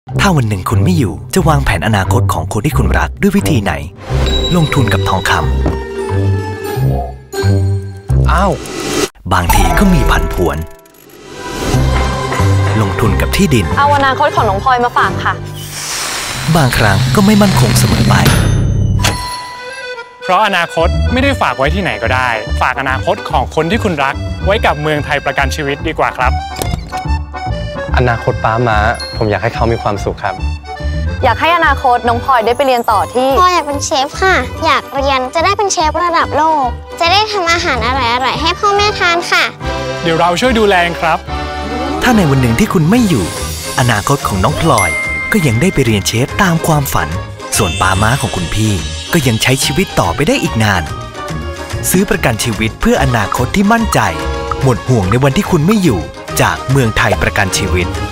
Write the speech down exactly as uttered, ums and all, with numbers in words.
ถ้าวันหนึ่งคุณไม่อยู่จะวางแผนอนาคตของคนที่คุณรักด้วยวิธีไหนลงทุนกับทองคำอ้าวบางทีก็มีผันผวนลงทุนกับที่ดินเอาอนาคตของน้องพลอยมาฝากค่ะบางครั้งก็ไม่มั่นคงเสมอไปเพราะอนาคตไม่ได้ฝากไว้ที่ไหนก็ได้ฝากอนาคตของคนที่คุณรักไว้กับเมืองไทยประกันชีวิตดีกว่าครับอนาคตป้าม้าผมอยากให้เขามีความสุขครับอยากให้อนาคตน้องพลอยได้ไปเรียนต่อที่พลอยอยากเป็นเชฟค่ะอยากเรียนจะได้เป็นเชฟระดับโลกจะได้ทำอาหารอร่อยๆให้พ่อแม่ทานค่ะเดี๋ยวเราช่วยดูแลครับถ้าในวันหนึ่งที่คุณไม่อยู่อนาคตของน้องพลอยก็ยังได้ไปเรียนเชฟตามความฝันส่วนป้าม้าของคุณพี่ก็ยังใช้ชีวิตต่อไปได้อีกนานซื้อประกันชีวิตเพื่ออนาคตที่มั่นใจหมดห่วงในวันที่คุณไม่อยู่จากเมืองไทยประกันชีวิต